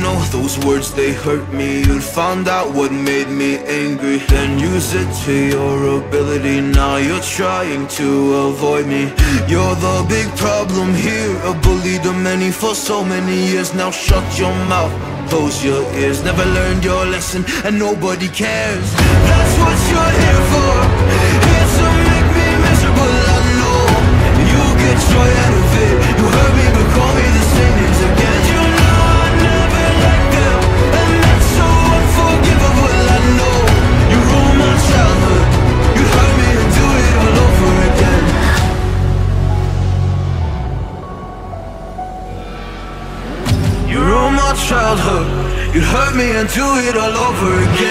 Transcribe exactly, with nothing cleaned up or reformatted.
know those words, they hurt me. You'd found out what made me angry, then use it to your ability. Now you're trying to avoid me. You're the big problem here, a bully to many for so many years. Now shut your mouth, close your ears. Never learned your lesson and nobody cares. That's what you're here for, here to make me miserable. I know you get joy out of it. You hurt me but call me the same names again. You know I never liked them, and that's so unforgivable. I know you ruined my childhood. You hurt me and do it all over again. You ruined my childhood. You hurt me and do it all over again.